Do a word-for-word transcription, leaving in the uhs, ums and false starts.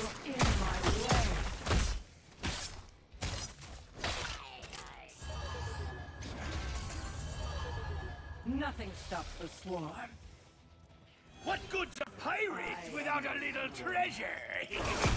in my way. Nothing stops the swarm. What good's a pirate without a little treasure?